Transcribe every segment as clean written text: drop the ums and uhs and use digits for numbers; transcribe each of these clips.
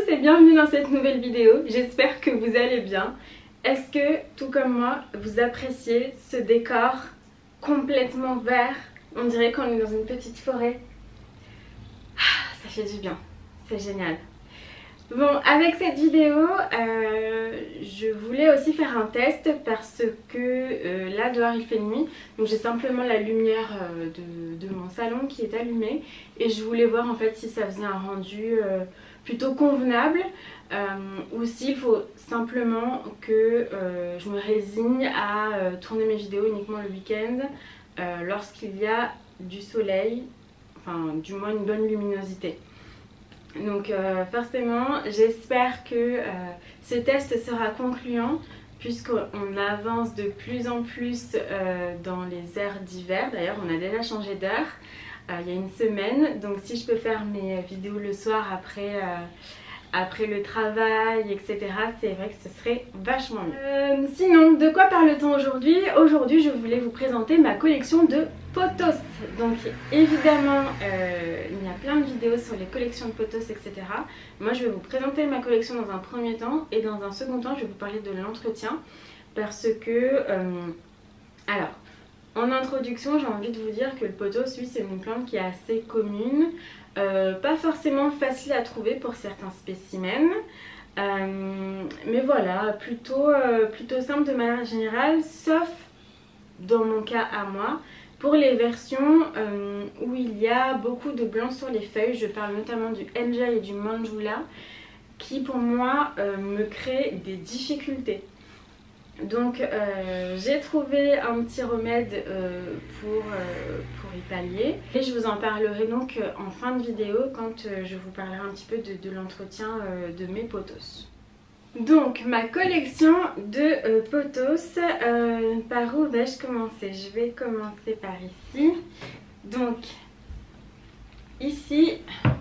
et bienvenue dans cette nouvelle vidéo, j'espère que vous allez bien. Est-ce que, tout comme moi, vous appréciez ce décor complètement vert? On dirait qu'on est dans une petite forêt. Ça fait du bien, c'est génial. Bon, avec cette vidéo, je voulais aussi faire un test parce que là dehors il fait nuit, donc j'ai simplement la lumière de mon salon qui est allumée et je voulais voir en fait si ça faisait un rendu plutôt convenable ou s'il faut simplement que je me résigne à tourner mes vidéos uniquement le week-end lorsqu'il y a du soleil, enfin du moins une bonne luminosité. Donc forcément j'espère que ce test sera concluant puisqu'on avance de plus en plus dans les heures d'hiver. D'ailleurs on a déjà changé d'heure il y a une semaine, donc si je peux faire mes vidéos le soir après le travail, etc., c'est vrai que ce serait vachement mieux. Sinon, de quoi parle-t-on aujourd'hui? Aujourd'hui, je voulais vous présenter ma collection de potos. Donc évidemment, il y a plein de vidéos sur les collections de potos, etc. Moi, je vais vous présenter ma collection dans un premier temps et dans un second temps, je vais vous parler de l'entretien parce que... alors, en introduction, j'ai envie de vous dire que le potos, lui, c'est une plante qui est assez commune. Pas forcément facile à trouver pour certains spécimens, mais voilà, plutôt simple de manière générale, sauf dans mon cas à moi, pour les versions où il y a beaucoup de blanc sur les feuilles. Je parle notamment du Enjoy et du Manjula, qui pour moi me créent des difficultés. Donc j'ai trouvé un petit remède pour y pallier et je vous en parlerai donc en fin de vidéo quand je vous parlerai un petit peu de l'entretien de mes potos. Donc ma collection de potos, par où vais-je commencer? Je vais commencer par ici. Donc ici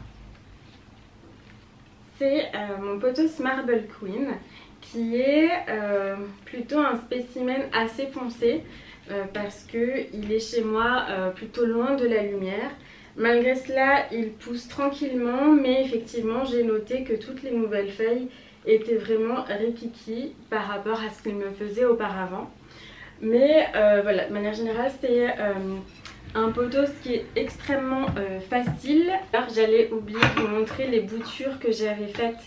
c'est mon potos Marble Queen, qui est plutôt un spécimen assez foncé parce qu'il est chez moi plutôt loin de la lumière. Malgré cela, il pousse tranquillement, mais effectivement, j'ai noté que toutes les nouvelles feuilles étaient vraiment rikiki par rapport à ce qu'il me faisait auparavant. Mais voilà, de manière générale, c'est un potos qui est extrêmement facile. Alors, j'allais oublier de vous montrer les boutures que j'avais faites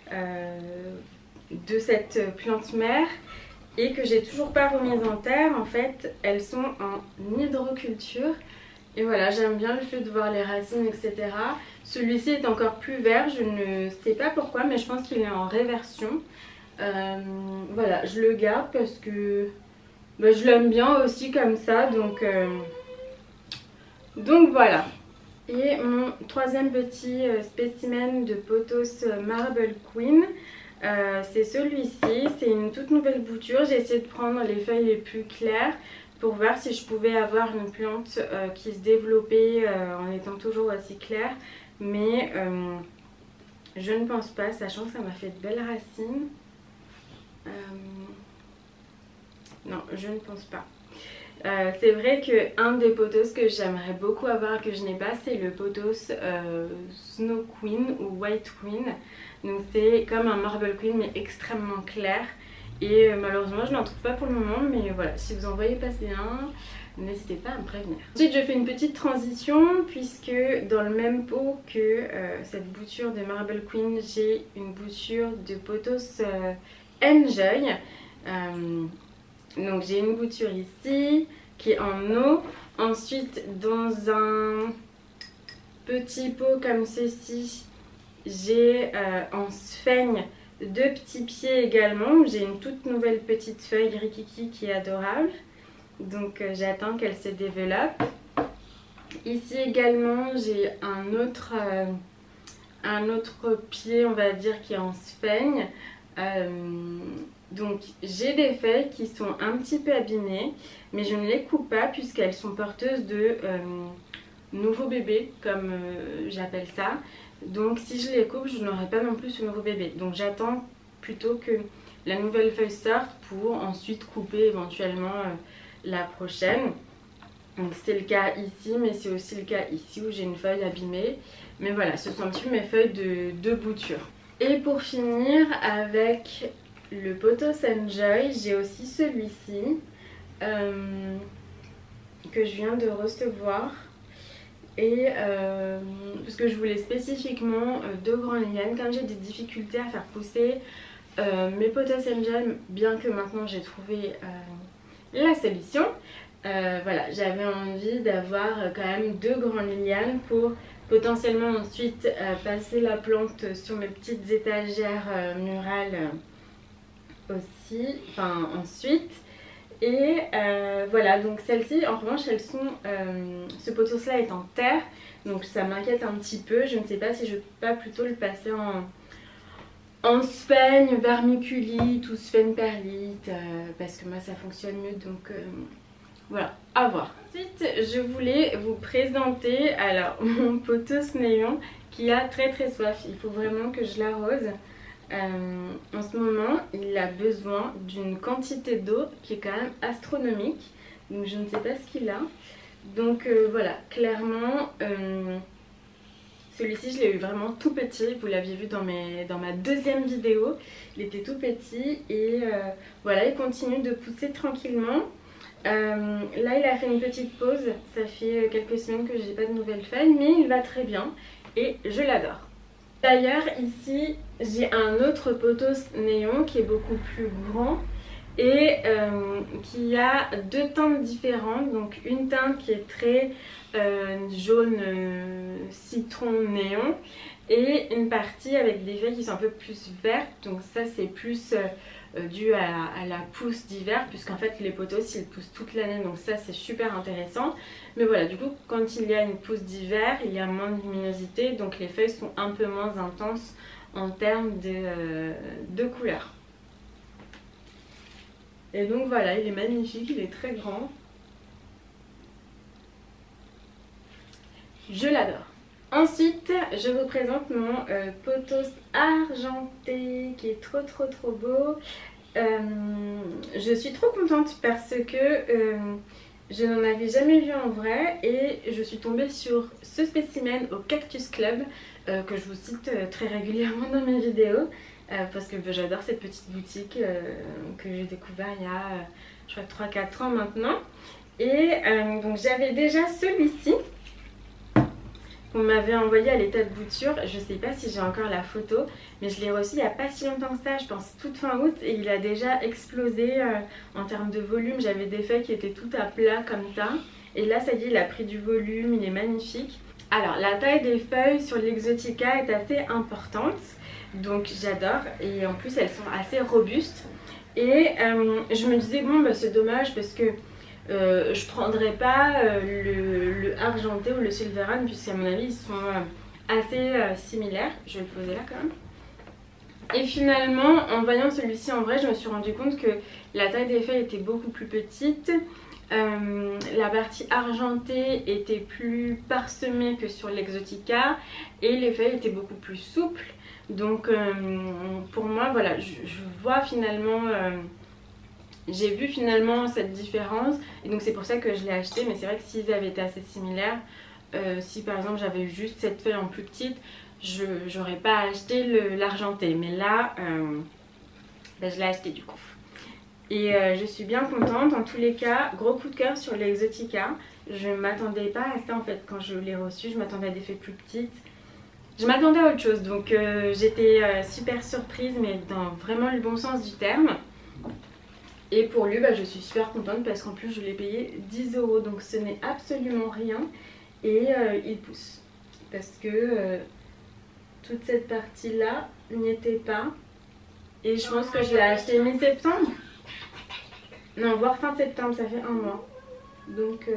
de cette plante mère et que j'ai toujours pas remise en terre. En fait, elles sont en hydroculture et voilà, j'aime bien le fait de voir les racines, etc. Celui-ci est encore plus vert, je ne sais pas pourquoi, mais je pense qu'il est en réversion. Voilà, je le garde parce que je l'aime bien aussi comme ça, donc voilà. Et mon troisième petit spécimen de potos Marble Queen, c'est celui-ci. C'est une toute nouvelle bouture. J'ai essayé de prendre les feuilles les plus claires pour voir si je pouvais avoir une plante qui se développait en étant toujours aussi claire, mais je ne pense pas, sachant que ça m'a fait de belles racines. Non, je ne pense pas. C'est vrai qu'un des potos que j'aimerais beaucoup avoir que je n'ai pas, c'est le potos Snow Queen ou White Queen. Donc c'est comme un Marble Queen mais extrêmement clair. Et malheureusement je n'en trouve pas pour le moment, mais voilà, si vous en voyez passer un, n'hésitez pas à me prévenir. Ensuite je fais une petite transition puisque dans le même pot que cette bouture de Marble Queen, j'ai une bouture de potos Enjoy. Donc j'ai une bouture ici qui est en eau. Ensuite dans un petit pot comme ceci, j'ai en sphène deux petits pieds également. J'ai une toute nouvelle petite feuille rikiki qui est adorable. Donc j'attends qu'elle se développe. Ici également j'ai un autre pied, on va dire, qui est en sphène. Donc j'ai des feuilles qui sont un petit peu abîmées, mais je ne les coupe pas puisqu'elles sont porteuses de nouveaux bébés, comme j'appelle ça. Donc si je les coupe, je n'aurai pas non plus ce nouveau bébé. Donc j'attends plutôt que la nouvelle feuille sorte pour ensuite couper éventuellement la prochaine. Donc c'est le cas ici, mais c'est aussi le cas ici où j'ai une feuille abîmée. Mais voilà, ce sont un petit peu mes feuilles de bouture. Et pour finir avec le Potos Enjoy, j'ai aussi celui-ci que je viens de recevoir. Et parce que je voulais spécifiquement 2 grandes lianes, comme j'ai des difficultés à faire pousser mes Potos Enjoy, bien que maintenant j'ai trouvé la solution. Voilà, j'avais envie d'avoir quand même 2 grandes lianes pour potentiellement ensuite passer la plante sur mes petites étagères murales aussi, enfin ensuite. Et voilà, donc celles-ci en revanche elles sont, ce potos là est en terre, donc ça m'inquiète un petit peu. Je ne sais pas si je peux pas plutôt le passer en sphagne, vermiculite ou sphagne-perlite, parce que moi ça fonctionne mieux, donc voilà, à voir. Ensuite je voulais vous présenter alors mon potos néon qui a très soif. Il faut vraiment que je l'arrose. En ce moment il a besoin d'une quantité d'eau qui est quand même astronomique, donc je ne sais pas ce qu'il a. Donc voilà, clairement celui-ci je l'ai eu vraiment tout petit, vous l'aviez vu dans ma deuxième vidéo, il était tout petit et voilà, il continue de pousser tranquillement. Là il a fait une petite pause, ça fait quelques semaines que j'ai pas de nouvelles feuilles, mais il va très bien et je l'adore. D'ailleurs ici j'ai un autre potos néon qui est beaucoup plus grand et qui a 2 teintes différentes. Donc une teinte qui est très jaune citron néon et une partie avec des feuilles qui sont un peu plus vertes. Donc ça c'est plus dû à la pousse d'hiver, puisqu'en fait les potos ils poussent toute l'année, donc ça c'est super intéressant. Mais voilà, du coup quand il y a une pousse d'hiver il y a moins de luminosité, donc les feuilles sont un peu moins intenses en termes de couleur. Et donc voilà, il est magnifique, il est très grand, je l'adore. Ensuite je vous présente mon potos argenté qui est trop beau. Je suis trop contente parce que je n'en avais jamais vu en vrai et je suis tombée sur ce spécimen au Cactus Club que je vous cite très régulièrement dans mes vidéos parce que j'adore cette petite boutique que j'ai découvert il y a je crois 3-4 ans maintenant. Et donc j'avais déjà celui-ci qu'on m'avait envoyé à l'état de bouture. Je sais pas si j'ai encore la photo, mais je l'ai reçu il n'y a pas si longtemps que ça, je pense toute fin août, et il a déjà explosé en termes de volume. J'avais des feuilles qui étaient tout à plat comme ça, et là ça y est, il a pris du volume, il est magnifique. Alors la taille des feuilles sur l'Exotica est assez importante, donc j'adore, et en plus elles sont assez robustes. Et je me disais bon bah c'est dommage parce que je prendrais pas le argenté ou le silveran, puisqu'à mon avis ils sont assez similaires. Je vais le poser là quand même. Et finalement en voyant celui-ci en vrai je me suis rendu compte que la taille des feuilles était beaucoup plus petite. La partie argentée était plus parsemée que sur l'Exotica et les feuilles étaient beaucoup plus souples. Donc pour moi voilà, je vois finalement... j'ai vu finalement cette différence et donc c'est pour ça que je l'ai acheté. Mais c'est vrai que s'ils avaient été assez similaires, si par exemple j'avais eu juste cette feuille en plus petite, j'aurais pas acheté l'argenté. Mais là, je l'ai acheté du coup. Et je suis bien contente. En tous les cas, gros coup de cœur sur l'Exotica. Je m'attendais pas à ça en fait quand je l'ai reçu. Je m'attendais à des feuilles plus petites. Je m'attendais à autre chose. Donc j'étais super surprise, mais dans vraiment le bon sens du terme. Et pour lui, je suis super contente parce qu'en plus je l'ai payé 10 €. Donc ce n'est absolument rien. Et il pousse. Parce que toute cette partie là n'y était pas. Et je pense que je l'ai acheté mi-septembre. Non, voire fin septembre, ça fait 1 mois. Donc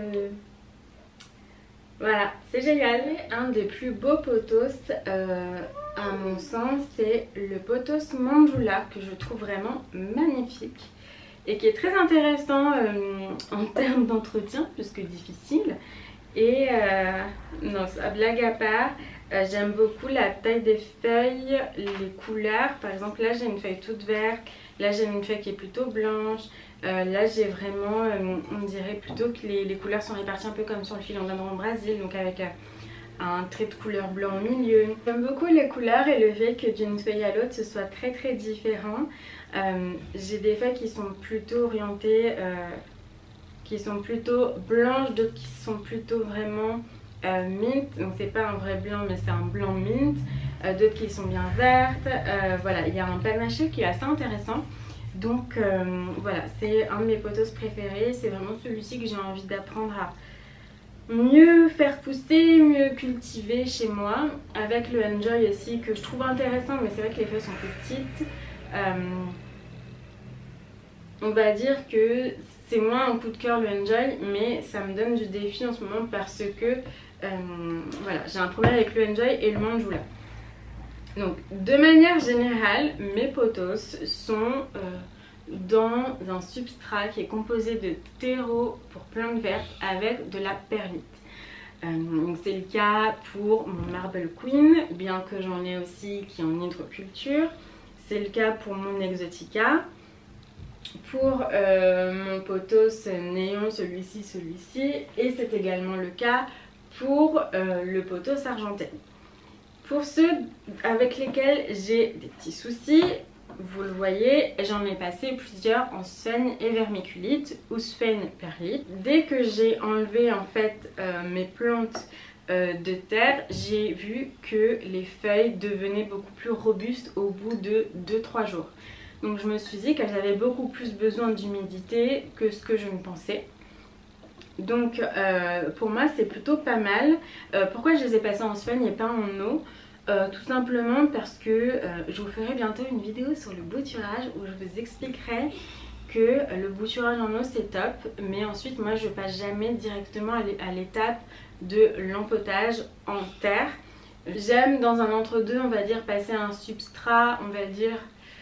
voilà, c'est génial. Un des plus beaux potos à mon sens, c'est le potos Mandula, que je trouve vraiment magnifique et qui est très intéressant en termes d'entretien, plus que difficile. Et non, ça, blague à part, j'aime beaucoup la taille des feuilles, les couleurs. Par exemple là j'ai une feuille toute verte, là j'ai une feuille qui est plutôt blanche, là j'ai vraiment, on dirait plutôt que les couleurs sont réparties un peu comme sur le philodendron Brésil, donc avec un trait de couleur blanc au milieu. J'aime beaucoup les couleurs et le fait que d'une feuille à l'autre ce soit très différent. J'ai des feuilles qui sont plutôt orientées, qui sont plutôt blanches, d'autres qui sont plutôt vraiment mint, donc c'est pas un vrai blanc mais c'est un blanc mint, d'autres qui sont bien vertes. Voilà, il y a un panaché qui est assez intéressant. Donc voilà, c'est un de mes potos préférés, c'est vraiment celui-ci que j'ai envie d'apprendre à mieux faire pousser, mieux cultiver chez moi, avec le Enjoy aussi que je trouve intéressant, mais c'est vrai que les feuilles sont plus petites. On va dire que c'est moins un coup de cœur le Enjoy, mais ça me donne du défi en ce moment parce que voilà, j'ai un problème avec le Enjoy et le Manjula. Donc de manière générale, mes potos sont dans un substrat qui est composé de terreau pour plantes vertes avec de la perlite. Donc c'est le cas pour mon Marble Queen, bien que j'en ai aussi qui est en hydroculture. C'est le cas pour mon Exotica. Pour mon potos néon, celui-ci, et c'est également le cas pour le potos argenté. Pour ceux avec lesquels j'ai des petits soucis, vous le voyez, j'en ai passé plusieurs en sphène et vermiculite ou sphène perlite. Dès que j'ai enlevé en fait mes plantes de terre, j'ai vu que les feuilles devenaient beaucoup plus robustes au bout de 2-3 jours. Donc je me suis dit qu'elles avaient beaucoup plus besoin d'humidité que ce que je ne pensais. Donc pour moi c'est plutôt pas mal. Pourquoi je les ai passées en sphène et pas en eau? Tout simplement parce que je vous ferai bientôt une vidéo sur le bouturage où je vous expliquerai que le bouturage en eau c'est top, mais ensuite moi je passe jamais directement à l'étape de l'empotage en terre. J'aime dans un entre-deux, on va dire, passer à un substrat, on va dire,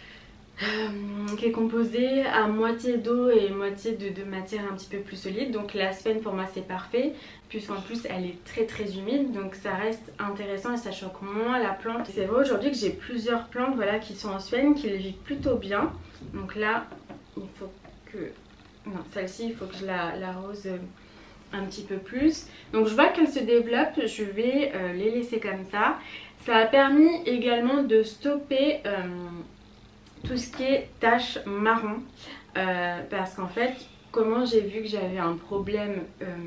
qui est composé à moitié d'eau et moitié de matière un petit peu plus solide. Donc la sphène pour moi c'est parfait, puisqu'en plus elle est très humide, donc ça reste intéressant et ça choque moins la plante. C'est vrai aujourd'hui que j'ai plusieurs plantes, voilà, qui sont en sphène, qui les vivent plutôt bien. Donc là il faut que... non, celle-ci il faut que je l'arrose un petit peu plus. Donc je vois qu'elle se développe, je vais les laisser comme ça. Ça a permis également de stopper tout ce qui est taches marron, parce qu'en fait comment j'ai vu que j'avais un problème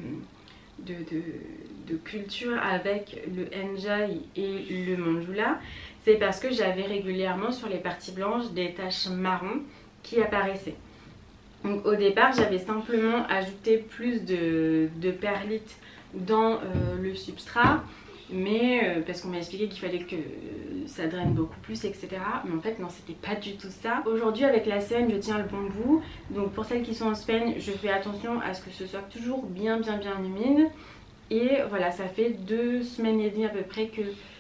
de culture avec le Enjoy et le Manjula, c'est parce que j'avais régulièrement sur les parties blanches des taches marron qui apparaissaient. Donc au départ j'avais simplement ajouté plus de perlite dans le substrat, mais parce qu'on m'a expliqué qu'il fallait que ça draine beaucoup plus, etc. Mais en fait non, c'était pas du tout ça. Aujourd'hui avec la sphène je tiens le bon bout, donc pour celles qui sont en sphène je fais attention à ce que ce soit toujours bien humide. Et voilà, ça fait 2 semaines et demie à peu près que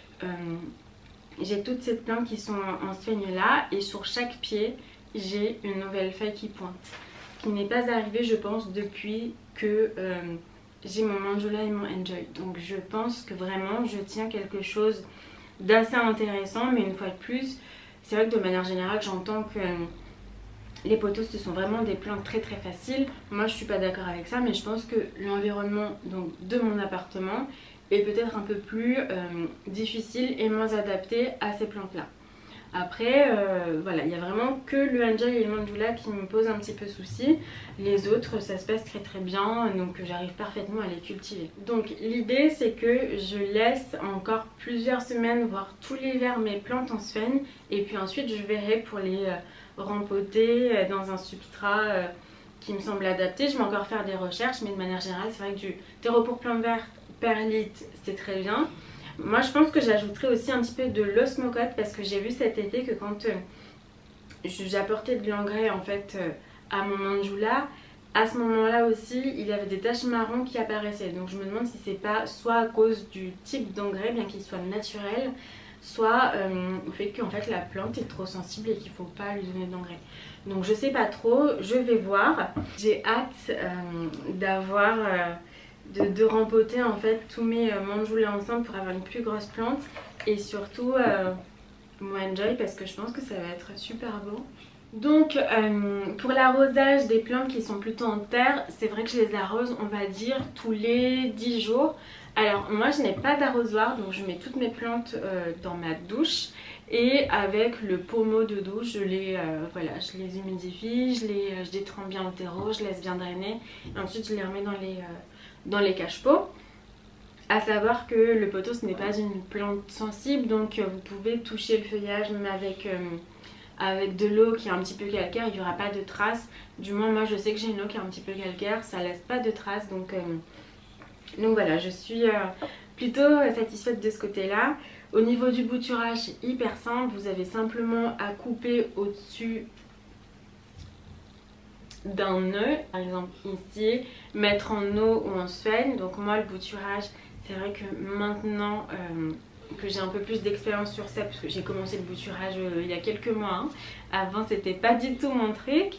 j'ai toutes ces plantes qui sont en sphène là, et sur chaque pied j'ai une nouvelle feuille qui pointe, ce qui n'est pas arrivé je pense depuis que j'ai mon Manjula et mon Enjoy. Donc je pense que vraiment je tiens quelque chose d'assez intéressant, mais une fois de plus c'est vrai que de manière générale j'entends que les potos ce sont vraiment des plantes très faciles. Moi je suis pas d'accord avec ça, mais je pense que l'environnement de mon appartement est peut-être un peu plus difficile et moins adapté à ces plantes là. Après voilà, il n'y a vraiment que le Enjoy et le Manjula qui me posent un petit peu souci. Les autres ça se passe très bien, donc j'arrive parfaitement à les cultiver. Donc l'idée c'est que je laisse encore plusieurs semaines, voire tout l'hiver, mes plantes en sphène, et puis ensuite je verrai pour les rempoter dans un substrat qui me semble adapté. Je vais encore faire des recherches, mais de manière générale c'est vrai que du terreau pour plantes vertes, perlite, c'est très bien. Moi je pense que j'ajouterai aussi un petit peu de l'osmocote, parce que j'ai vu cet été que quand j'apportais de l'engrais en fait à mon Manjula, à ce moment là aussi il y avait des taches marron qui apparaissaient. Donc je me demande si c'est pas soit à cause du type d'engrais, bien qu'il soit naturel, soit au fait qu'en fait la plante est trop sensible et qu'il faut pas lui donner d'engrais. Donc je sais pas trop, je vais voir. J'ai hâte d'avoir... de rempoter en fait tous mes Manjula ensemble pour avoir une plus grosse plante, et surtout mon Enjoy, parce que je pense que ça va être super beau. Donc pour l'arrosage des plantes qui sont plutôt en terre, c'est vrai que je les arrose on va dire tous les 10 jours. Alors moi je n'ai pas d'arrosoir, donc je mets toutes mes plantes dans ma douche. Et avec le pommeau de douche, voilà, je les humidifie, je les trempe bien au terreau, je laisse bien drainer. Et ensuite je les remets dans les cache-pots. À savoir que le pothos ce n'est pas une plante sensible, donc vous pouvez toucher le feuillage même avec de l'eau qui est un petit peu calcaire, il n'y aura pas de traces. Du moins moi je sais que j'ai une eau qui est un petit peu calcaire, ça laisse pas de traces, donc voilà, je suis plutôt satisfaite de ce côté là. Au niveau du bouturage c'est hyper simple, vous avez simplement à couper au-dessus d'un nœud, par exemple ici, mettre en eau ou en sphène. Donc moi le bouturage, c'est vrai que maintenant que j'ai un peu plus d'expérience sur ça, parce que j'ai commencé le bouturage il y a quelques mois, hein. Avant c'était pas du tout mon truc.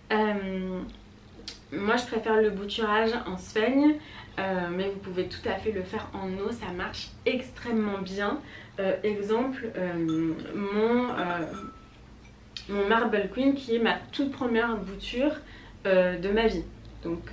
Moi je préfère le bouturage en sphène, mais vous pouvez tout à fait le faire en eau, ça marche extrêmement bien. Exemple, mon Marble Queen qui est ma toute première bouture de ma vie. Donc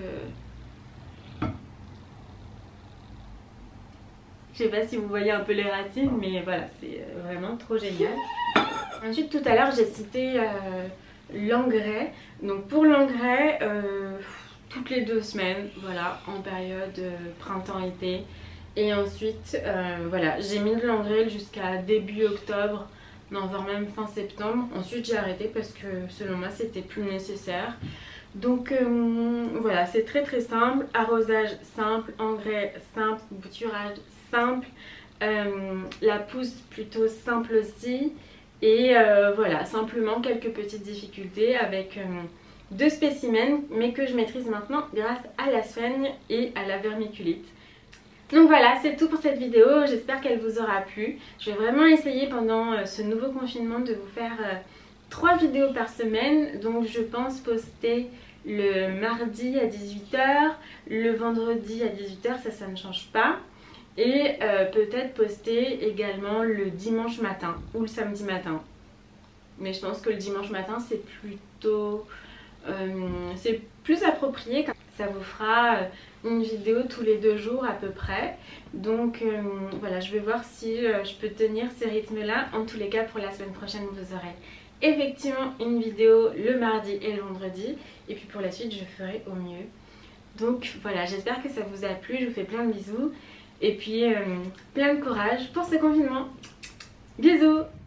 je sais pas si vous voyez un peu les racines, mais voilà, c'est vraiment trop génial. Ensuite tout à l'heure j'ai cité l'engrais. Donc pour l'engrais, toutes les 2 semaines, voilà, en période printemps-été. Et ensuite voilà, j'ai mis de l'engrais jusqu'à début octobre, non, voire même fin septembre. Ensuite j'ai arrêté parce que selon moi c'était plus nécessaire. Donc voilà, c'est très très simple, arrosage simple, engrais simple, bouturage simple, la pousse plutôt simple aussi. Et voilà, simplement quelques petites difficultés avec 2 spécimens, mais que je maîtrise maintenant grâce à la sphène et à la vermiculite. Donc voilà, c'est tout pour cette vidéo, j'espère qu'elle vous aura plu. Je vais vraiment essayer pendant ce nouveau confinement de vous faire 3 vidéos par semaine. Donc je pense poster le mardi à 18 h, le vendredi à 18 h, ça ne change pas. Et peut-être poster également le dimanche matin ou le samedi matin. Mais je pense que le dimanche matin c'est plutôt... c'est plus approprié. Ça vous fera une vidéo tous les 2 jours à peu près. Donc voilà, je vais voir si je peux tenir ce rythme là. En tous les cas pour la semaine prochaine vous aurez effectivement une vidéo le mardi et le vendredi. Et puis pour la suite je ferai au mieux. Donc voilà, j'espère que ça vous a plu. Je vous fais plein de bisous. Et puis plein de courage pour ce confinement. Bisous!